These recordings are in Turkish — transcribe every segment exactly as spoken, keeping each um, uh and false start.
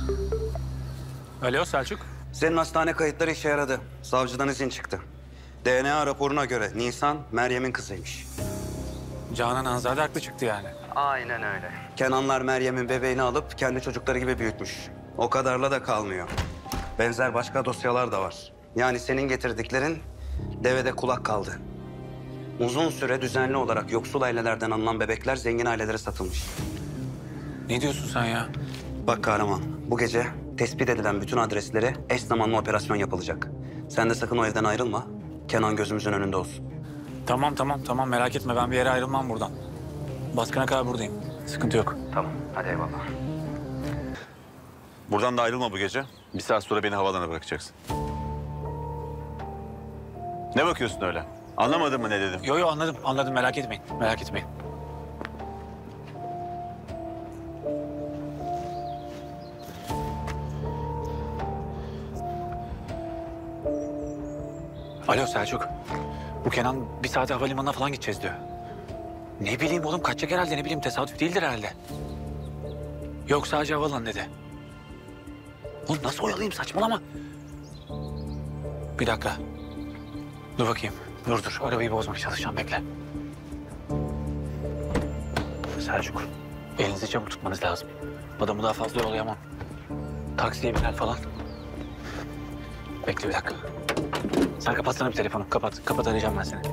Alo Selçuk. Senin hastane kayıtları işe yaradı. Savcıdan izin çıktı. D N A raporuna göre Nisan Meryem'in kızıymış. Canan Hanzade haklı çıktı yani. Aynen öyle. Kenanlar Meryem'in bebeğini alıp kendi çocukları gibi büyütmüş. O kadarla da kalmıyor. Benzer başka dosyalar da var. Yani senin getirdiklerin devede kulak kaldı. Uzun süre düzenli olarak yoksul ailelerden alınan bebekler zengin ailelere satılmış. Ne diyorsun sen ya? Bak kahraman, bu gece tespit edilen bütün adreslere eş zamanlı operasyon yapılacak. Sen de sakın o evden ayrılma. Kenan gözümüzün önünde olsun. Tamam tamam tamam merak etme ben bir yere ayrılmam buradan. Baskına kadar buradayım. Sıkıntı yok. Tamam, hadi eyvallah. Buradan da ayrılma bu gece. Bir saat sonra beni havalana bırakacaksın. Ne bakıyorsun öyle? Anlamadın mı ne dedim? Yo yo anladım anladım merak etmeyin. Merak etmeyin. Alo Selçuk. Bu Kenan bir saate havalimanına falan gideceğiz diyor. Ne bileyim oğlum kaçacak herhalde ne bileyim tesadüf değildir herhalde. Yok sadece havalan dedi. Oğlum nasıl oyalayayım saçmalama. Bir dakika. Dur bakayım. Dur dur arabayı bozmaya çalışacağım bekle. Selçuk elinizi çabuk tutmanız lazım. Adamı daha fazla yolayamam. Taksiye biner falan. Bekle bir dakika. Sen kapatsana bir telefonu. Kapat. Kapat arayacağım ben seni.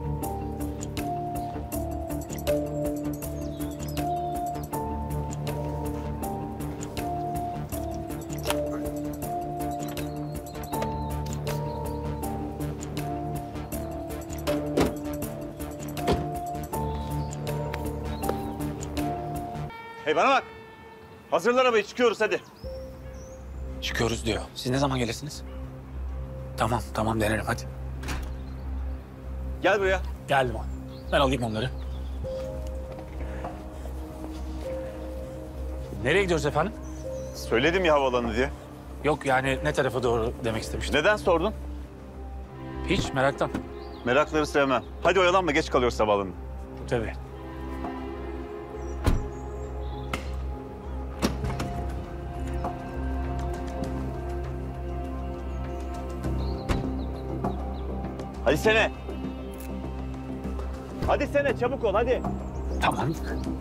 Hey bana bak. Hazırla arabayı çıkıyoruz hadi. Çıkıyoruz diyor. Siz ne zaman gelirsiniz? Tamam tamam denerim hadi. Gel buraya. Geldim o. Ben alayım onları. Nereye gidiyoruz efendim? Söyledim ya havalanı diye. Yok yani ne tarafa doğru demek istemiştim. Neden sordun? Hiç meraktan. Merakları sevmem. Hadi oyalanma geç kalıyoruz havaalanına. Tabii. Hadi sene. Hadi sene çabuk ol hadi. Tamam.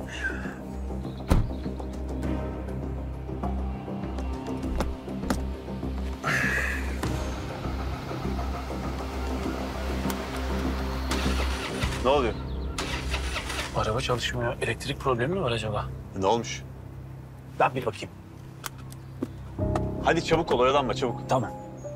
Ne oluyor? Araba çalışmıyor. Elektrik problemi mi var acaba? Ne olmuş? Ben bir bakayım. Hadi çabuk ol oyalanma çabuk. Tamam.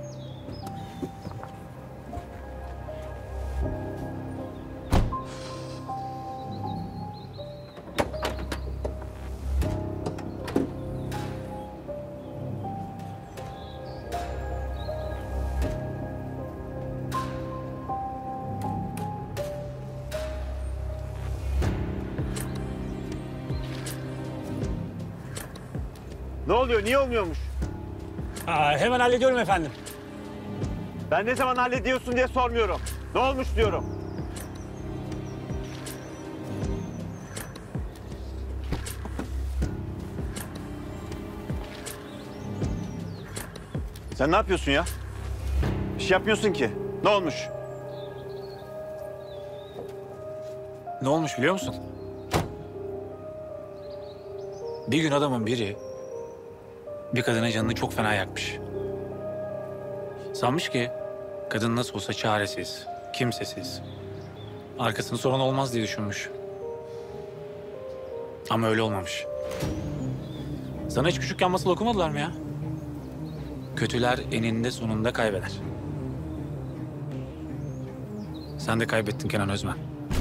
Ne oluyor niye olmuyormuş? Aa, hemen hallediyorum efendim. Ben ne zaman hallediyorsun diye sormuyorum. Ne olmuş diyorum. Sen ne yapıyorsun ya? Bir şey yapmıyorsun ki. Ne olmuş? Ne olmuş biliyor musun? Bir gün adamın biri bir kadının canını çok fena yakmış. Sanmış ki kadın nasıl olsa çaresiz, kimsesiz. Arkasını soran olmaz diye düşünmüş. Ama öyle olmamış. Sana hiç küçükken masal okumadılar mı ya? Kötüler eninde sonunda kaybeder. Sen de kaybettin Kenan Özmen.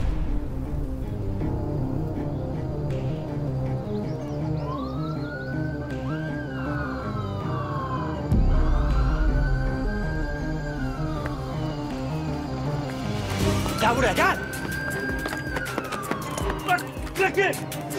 Gel buraya gel. Bırak, bırak beni.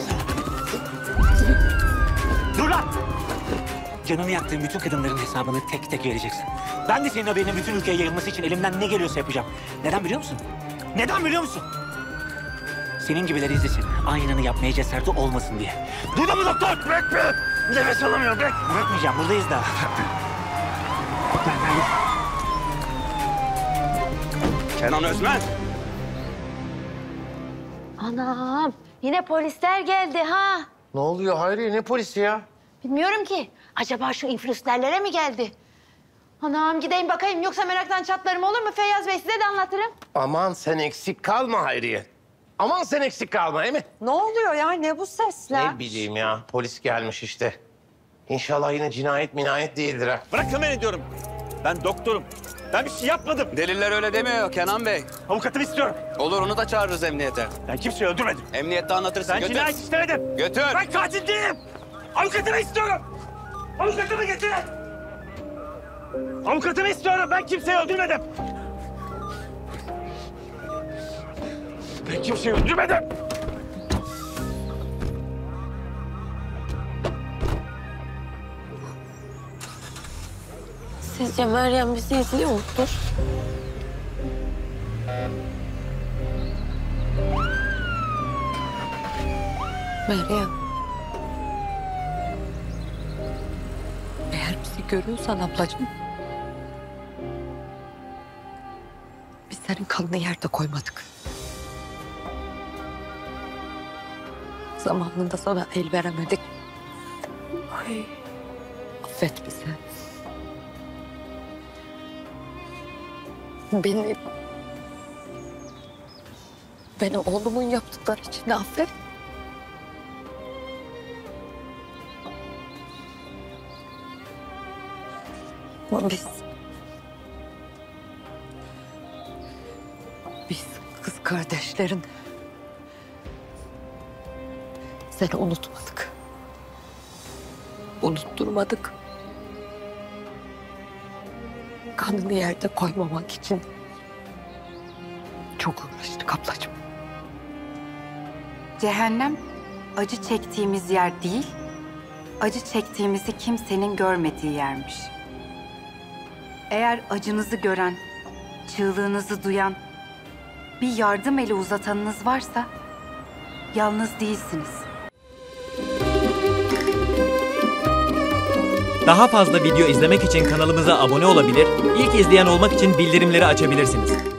Dur lan. Canını yaktığın bütün kadınların hesabını tek tek vereceksin. Ben de senin haberinin bütün ülkeye yayılması için elimden ne geliyorsa yapacağım. Neden biliyor musun? Neden biliyor musun? Senin gibileri izlesin. Aynını yapmaya cesareti olmasın diye. Duydun mu doktor? Bırak beni. Nefes alamıyorum. Bırak. Bırakmayacağım, buradayız daha. Kenan Özmen. Anam, yine polisler geldi ha. Ne oluyor Hayriye? Ne polisi ya? Bilmiyorum ki. Acaba şu influencerlere mi geldi? Anam gideyim bakayım yoksa meraktan çatlarım olur mu? Feyyaz Bey size de anlatırım. Aman sen eksik kalma Hayriye. Aman sen eksik kalma değil mi? Ne oluyor ya? Ne bu sesler? Ne bileyim ya. Polis gelmiş işte. İnşallah yine cinayet minayet değildir ha. Bırakın beni diyorum. Ben doktorum. Ben bir şey yapmadım. Deliller öyle demiyor Kenan Bey. Avukatımı istiyorum. Olur onu da çağırırız emniyete. Ben kimseyi öldürmedim. Emniyette anlatırsın. Ben Götür. cinayet işlemedim. Götür. Ben katil değilim. Avukatımı istiyorum. Avukatımı getirin. Avukatımı istiyorum. Ben kimseyi öldürmedim. Ben kimseyi öldürmedim. Sizce Meryem bizi izliyor mudur? Meryem. Eğer bizi görüyorsan ablacığım. Biz senin kanını yerde koymadık. Zamanında sana el veremedik. Ay. Affet bizi. Beni... Beni oğlumun yaptıkları için affet. Ama biz... Biz kız kardeşlerin... Seni unutmadık. Unutturmadık. Kanını yerde koymamak için çok uğraştık ablacığım. Cehennem acı çektiğimiz yer değil, acı çektiğimizi kimsenin görmediği yermiş. Eğer acınızı gören, çığlığınızı duyan, bir yardım eli uzatanınız varsa yalnız değilsiniz. Daha fazla video izlemek için kanalımıza abone olabilir, ilk izleyen olmak için bildirimleri açabilirsiniz.